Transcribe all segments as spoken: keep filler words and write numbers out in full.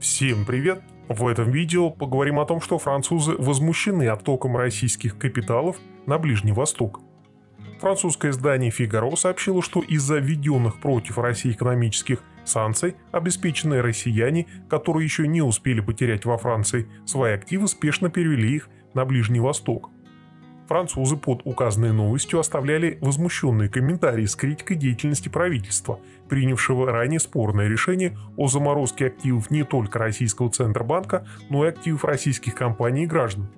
Всем привет! В этом видео поговорим о том, что французы возмущены оттоком российских капиталов на Ближний Восток. Французское издание «Фигаро» сообщило, что из-за введенных против России экономических санкций обеспеченные россияне, которые еще не успели потерять во Франции свои активы, спешно перевели их на Ближний Восток. Французы под указанной новостью оставляли возмущенные комментарии с критикой деятельности правительства, принявшего ранее спорное решение о заморозке активов не только российского Центробанка, но и активов российских компаний и граждан.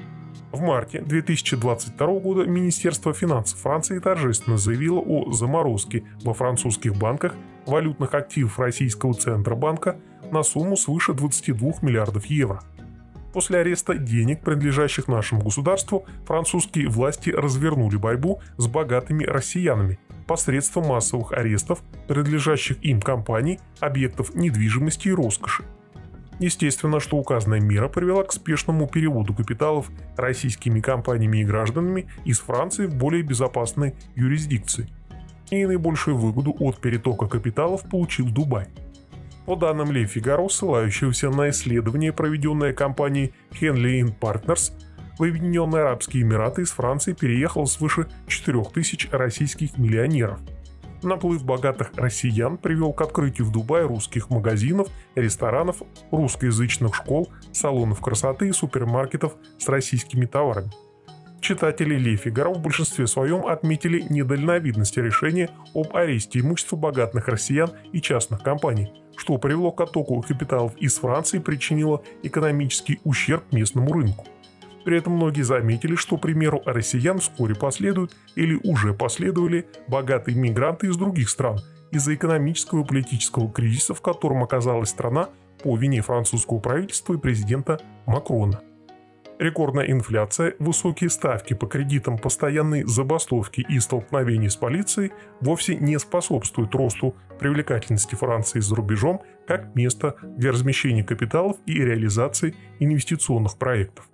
В марте две тысячи двадцать второго года Министерство финансов Франции торжественно заявило о заморозке во французских банках валютных активов российского Центробанка на сумму свыше двадцати двух миллиардов евро. После ареста денег, принадлежащих нашему государству, французские власти развернули борьбу с богатыми россиянами посредством массовых арестов, принадлежащих им компаний, объектов недвижимости и роскоши. Естественно, что указанная мера привела к спешному переводу капиталов российскими компаниями и гражданами из Франции в более безопасные юрисдикции. И наибольшую выгоду от перетока капиталов получил Дубай. По данным Le Figaro, ссылающегося на исследование, проведенное компанией Henley энд Partners, в Объединенные Арабские Эмираты из Франции переехало свыше четырёх тысяч российских миллионеров. Наплыв богатых россиян привел к открытию в Дубае русских магазинов, ресторанов, русскоязычных школ, салонов красоты и супермаркетов с российскими товарами. Читатели Le Figaro в большинстве своем отметили недальновидность решения об аресте имущества богатых россиян и частных компаний, что привело к оттоку капиталов из Франции и причинило экономический ущерб местному рынку. При этом многие заметили, что примеру россиян вскоре последуют или уже последовали богатые мигранты из других стран из-за экономического и политического кризиса, в котором оказалась страна по вине французского правительства и президента Макрона. Рекордная инфляция, высокие ставки по кредитам, постоянные забастовки и столкновения с полицией вовсе не способствуют росту привлекательности Франции за рубежом как место для размещения капиталов и реализации инвестиционных проектов.